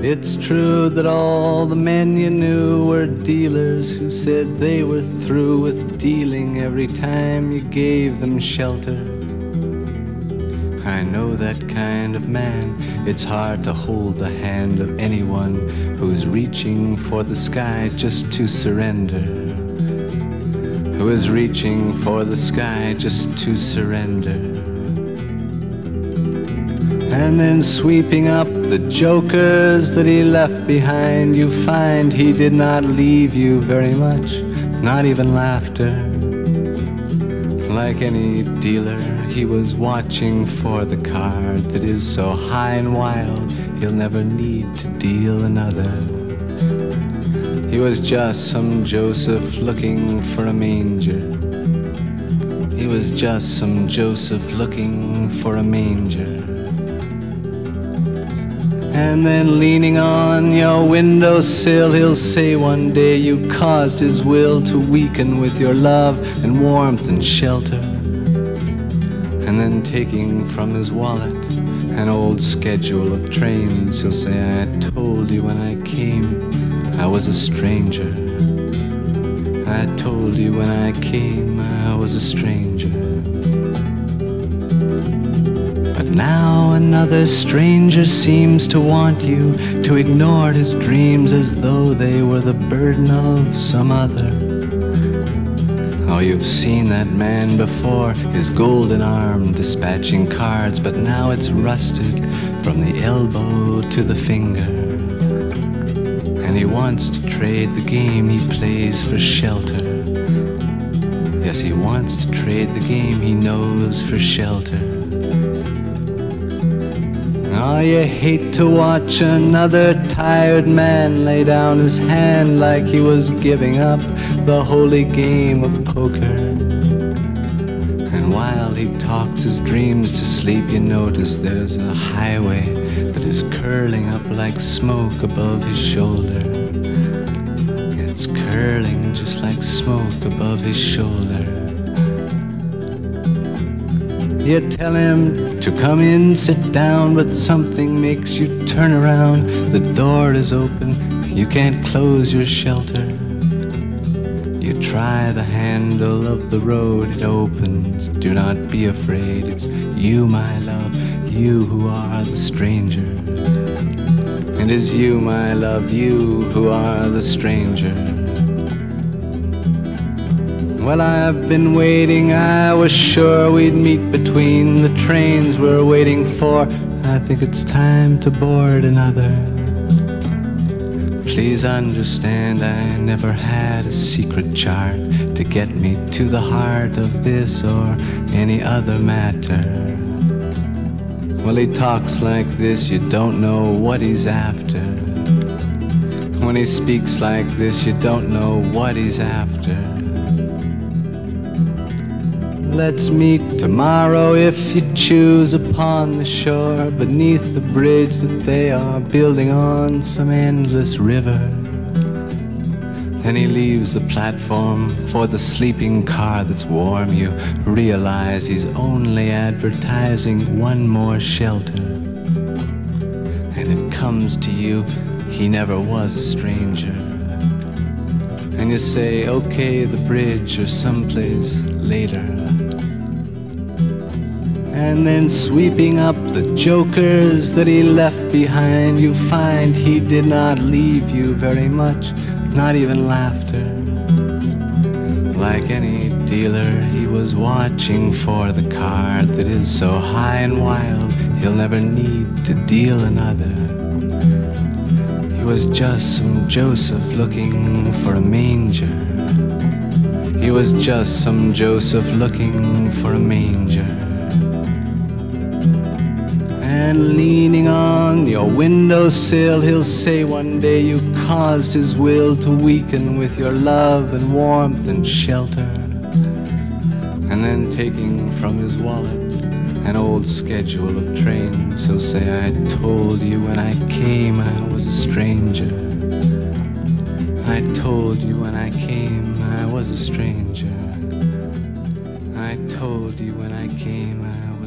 It's true that all the men you knew were dealers who said they were through with dealing every time you gave them shelter. I know that kind of man. It's hard to hold the hand of anyone who's reaching for the sky just to surrender. Who is reaching for the sky just to surrender. And then sweeping up the jokers that he left behind, you find he did not leave you very much, not even laughter. Like any dealer, he was watching for the card that is so high and wild, he'll never need to deal another. He was just some Joseph looking for a manger. He was just some Joseph looking for a manger. And then leaning on your windowsill, he'll say one day you caused his will to weaken with your love and warmth and shelter. And then taking from his wallet an old schedule of trains, he'll say, I told you when I came I was a stranger. I told you when I came I was a stranger. But now another stranger seems to want you to ignore his dreams as though they were the burden of some other. Oh, you've seen that man before, his golden arm dispatching cards, but now it's rusted from the elbow to the finger. And he wants to trade the game he plays for shelter. Yes, he wants to trade the game he knows for shelter. Oh, you hate to watch another tired man lay down his hand like he was giving up the holy game of poker. And while he talks his dreams to sleep, you notice there's a highway that is curling up like smoke above his shoulder. It's curling just like smoke above his shoulder. You tell him to come in, sit down, but something makes you turn around. The door is open, you can't close your shelter. You try the handle of the road, it opens. Do not be afraid, it's you, my love, you who are the stranger. It is you, my love, you who are the stranger. Well, I've been waiting, I was sure we'd meet between the trains we're waiting for. I think it's time to board another. Please understand, I never had a secret chart to get me to the heart of this or any other matter. Well, he talks like this, you don't know what he's after. When he speaks like this, you don't know what he's after. Let's meet tomorrow if you choose upon the shore, beneath the bridge that they are building on some endless river. Then he leaves the platform for the sleeping car that's warm. You realize he's only advertising one more shelter. And it comes to you, he never was a stranger. And you say, okay, the bridge or someplace later. And then sweeping up the jokers that he left behind, you find he did not leave you very much, not even laughter. Like any dealer, he was watching for the card that is so high and wild, he'll never need to deal another. He was just some Joseph looking for a manger. He was just some Joseph looking for a manger. And leaning on your windowsill, he'll say one day you caused his will to weaken with your love and warmth and shelter. And then taking from his wallet an old schedule of trains, he'll say, I told you when I came I was a stranger. I told you when I came I was a stranger. I told you when I came I was